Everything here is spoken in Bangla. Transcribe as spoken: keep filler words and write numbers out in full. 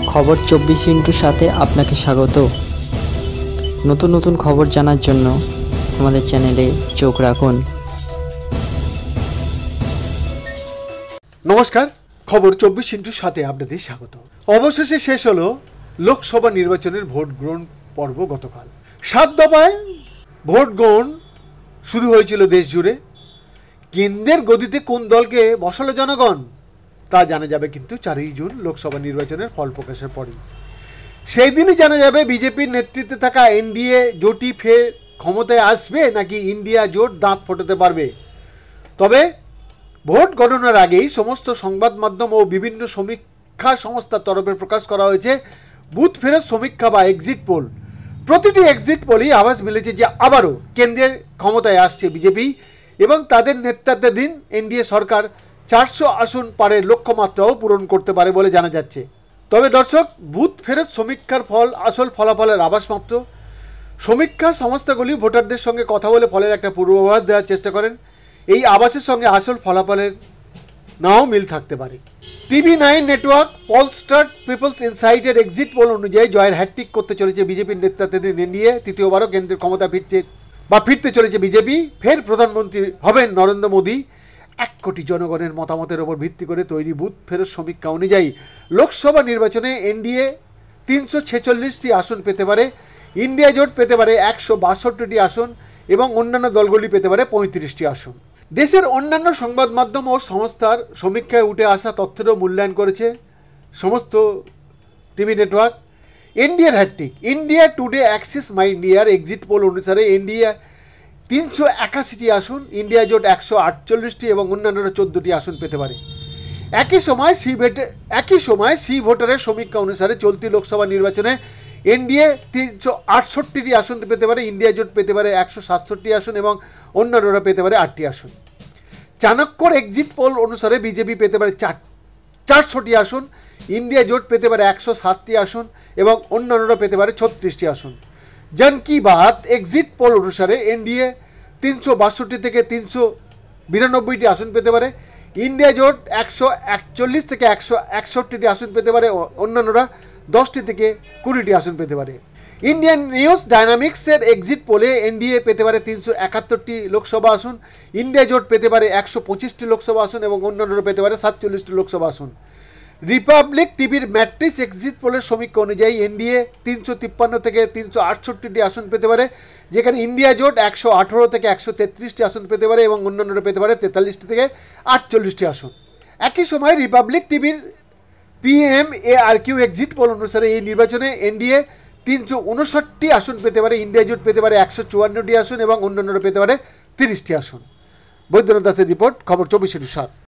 খবর চব্বিশ ইন্টুর সাথে আপনাকে স্বাগত। নতুন নতুন খবর জানার জন্য আমাদের চ্যানেলে চোখ রাখুন। নমস্কার, খবর চব্বিশ ইন্টুর সাথে আপনাদের স্বাগত। অবশেষে শেষ হলো লোকসভা নির্বাচনের ভোট গ্রহণ পর্ব। গতকাল সাত দফায় ভোট গ্রহণ শুরু হয়েছিল দেশ জুড়ে। কেন্দ্রের গদিতে কোন দলকে বসালো জনগণ তা জানা যাবে কিন্তু চারই জুন লোকসভা নির্বাচনের ফল প্রকাশের পরেই। সেই দিনই জানা যাবে বিজেপির নেতৃত্বে থাকা এনডিএ জোটই ফের ক্ষমতায় আসবে নাকি ইন্ডিয়া জোট দাঁত ফোটাতে পারবে। তবে ভোট গণনার আগেই সমস্ত সংবাদ মাধ্যম ও বিভিন্ন সমীক্ষা সংস্থার তরফে প্রকাশ করা হয়েছে বুথ ফেরত সমীক্ষা বা এক্সিট পোল। প্রতিটি এক্সিট পোলই আভাস মিলেছে যে আবারও কেন্দ্রের ক্ষমতায় আসছে বিজেপি এবং তাদের নেতৃত্বাধীন এনডিএ সরকার চারশো আসন পারের লক্ষ্যমাত্রাও পূরণ করতে পারে বলে জানা যাচ্ছে। তবে দর্শক, বুথ ফেরত সমীক্ষার ফল আসল ফলাফলের আভাস মাত্র। সমীক্ষা সংস্থাগুলি ভোটারদের সঙ্গে কথা বলে ফলের একটা পূর্বাভাস দেওয়ার চেষ্টা করেন। এই আভাসের সঙ্গে আসল ফলাফলের নাও মিল থাকতে পারে। TV nine network pollster people's ইনসাইটের এক্সিট পোল অনুযায়ী জয়ের হ্যাটট্রিক করতে চলেছে বিজেপির নেতৃত্বাধীন এনডিএ। তৃতীয়বারও কেন্দ্রের ক্ষমতা ফিরছে বা ফিরতে চলেছে বিজেপি। ফের প্রধানমন্ত্রী হবেন নরেন্দ্র মোদী। এক কোটি জনগণের মতামতের ওপর ভিত্তি করে তৈরি বুথ ফেরত সমীক্ষা অনুযায়ী লোকসভা নির্বাচনে এনডিএ তিনশো ছেচল্লিশটি আসন পেতে পারে, ইন্ডিয়া জোট পেতে পারে একশো বাষট্টিটি আসন এবং অন্যান্য দলগুলি পেতে পারে পঁয়ত্রিশটি আসন। দেশের অন্যান্য সংবাদ মাধ্যম ও সংস্থার সমীক্ষায় উঠে আসা তথ্যেরও মূল্যায়ন করেছে সমস্ত টিভি নেটওয়ার্ক। এনডিএর hat trick. India Today Axis My ইন্ডিয়ার এক্সিট পোল অনুসারে এনডিএ তিনশো একাশিটি আসন, ইন্ডিয়া জোট একশো আটচল্লিশটি এবং অন্যান্যরা চোদ্দোটি আসন পেতে পারে। একই সময় সি ভোটে একই সময় সি ভোটারের সমীক্ষা অনুসারে চলতি লোকসভা নির্বাচনে এনডিএ তিনশো আটষট্টিটি আসন পেতে পারে, ইন্ডিয়া জোট পেতে পারে একশো সাতষট্টি আসন এবং অন্যান্যরা পেতে পারে আটটি আসন। চাণক্যর এক্সিট পোল অনুসারে বিজেপি পেতে পারে চার চারশোটি আসন, ইন্ডিয়া জোট পেতে পারে একশো সাতটি আসন এবং অন্যান্যরা পেতে পারে ছত্রিশটি আসন। জন কি বাত এক্সিট পোল অনুসারে এনডিএ তিনশো বাষট্টি থেকে তিনশো বিরানব্বইটি আসন পেতে পারে, ইন্ডিয়া জোট একশো একচল্লিশ থেকে একশো একষট্টিটি আসন পেতে পারে, অন্যান্যরা দশটি থেকে কুড়িটি আসন পেতে পারে। ইন্ডিয়ান নিউজ ডায়নামিক্সের এক্সিট পোলে এনডিএ পেতে পারে তিনশো একাত্তরটি লোকসভা আসন, ইন্ডিয়া জোট পেতে পারে একশো পঁচিশটি লোকসভা আসন এবং অন্যান্যরা পেতে পারে সাতচল্লিশটি লোকসভা আসন। রিপাবলিক টিভির ম্যাট্রিক্স এক্সিট পোলের সমীক্ষা অনুযায়ী এনডিএ তিনশো তিপ্পান্ন থেকে তিনশো আটষট্টিটি আসন পেতে পারে, যেখানে ইন্ডিয়া জোট একশো আঠেরো থেকে একশো তেত্রিশটি আসন পেতে পারে এবং অন্যান্যরা পেতে পারে তেতাল্লিশটি থেকে আটচল্লিশটি আসন। একই সময় রিপাবলিক টিভির PM A R Q exit poll অনুসারে এই নির্বাচনে এনডিএ তিনশো উনষাটটি আসন পেতে পারে, ইন্ডিয়া জোট পেতে পারে একশো চুয়ান্নটি আসন এবং অন্যান্যরা পেতে পারে তিরিশটি আসন। বৈদ্যনাথ দাসের রিপোর্ট, খবর চব্বিশ ইন্টু সাত।